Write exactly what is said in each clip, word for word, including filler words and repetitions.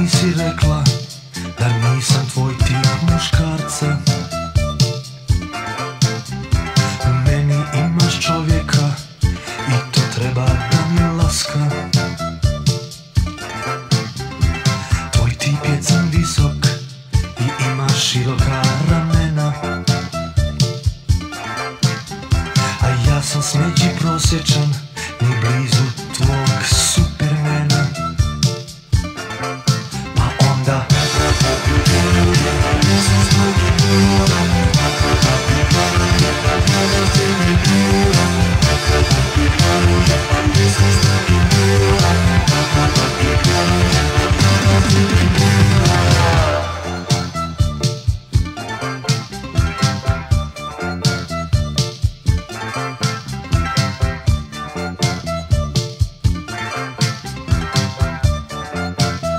nisi rekla da nisam tvoj tip muškarca? U meni imaš čovjeka i to treba da mi laska. Tvoj tip je crn visok i ima široka ramena, a ja sam smeđi prosječan, ni blizu tvog Supermana. Pa onda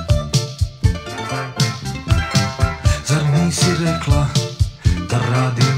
nisi rekla da radim